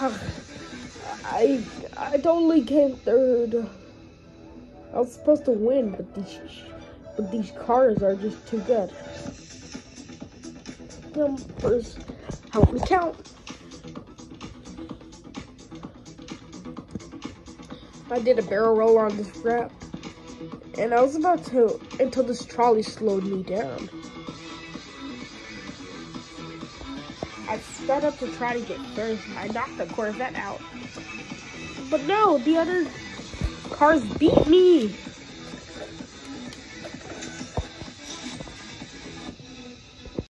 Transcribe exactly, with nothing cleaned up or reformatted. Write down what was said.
I I totally came third. I was supposed to win, but these but these cars are just too good. Numbers, help me count. I did a barrel roll on this wrap, and I was about to until this trolley slowed me down. I sped up to try to get first. I knocked the Corvette out, but no, the other cars beat me.